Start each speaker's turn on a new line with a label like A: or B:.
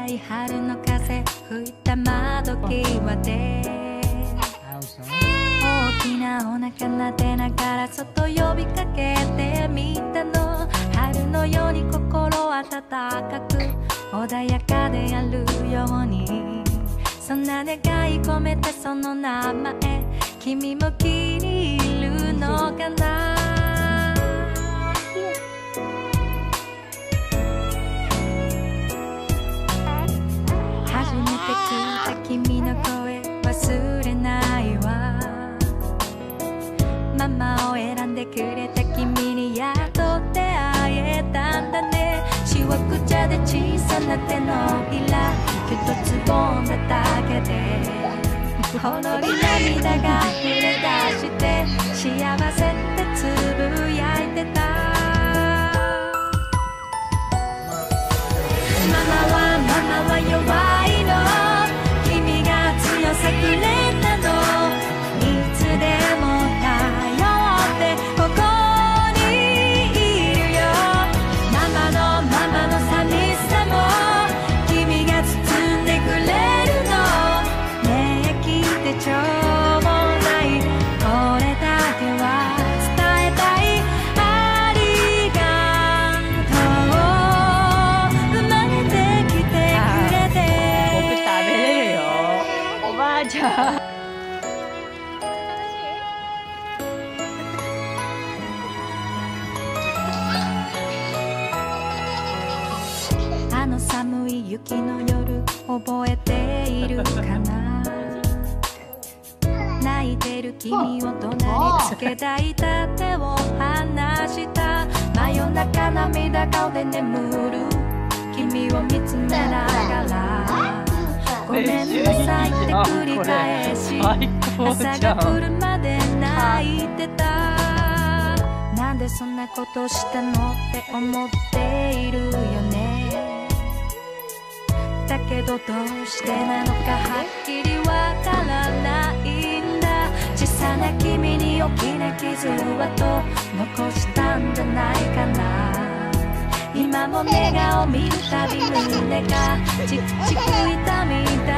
A: い春の風吹いた窓際で大きなお腹なでながらそっと呼びかけてみたの。春のように心温かく穏やかであるように、そんな願い込めてその名前、君も気に入るのかな。初めて聞いた君の声忘れないわ。ママを選んでくれた君にやっと出会えたんだね。しわくちゃで小さな手のひら一つぼんだだけでほろり涙が溢れ出して幸せってつぶやいてた。ママは弱いの、君が強さくれたの。いつでも頼ってここにいるよ。ママの寂しさも君が包んでくれるの。ねえ聞いてちょうもない、これだけは伝えたい。ありがとう、生まれてきてくれて。
B: 僕食べれるよ、おばあちゃん。
A: あの寒い雪の夜覚えているかな。泣いてる君を隣つけ抱いた手を離した。真夜中涙顔で眠る君を見つめながらごめんなさいって繰り返し朝が来るまで泣いてた。なんでそんなことしたのって思っているよね。だけどどうしてなのかはっきりわからないんだ。小さな君に大きな傷跡残したんじゃないかな。今も笑顔見るたび胸がチクチク痛みだ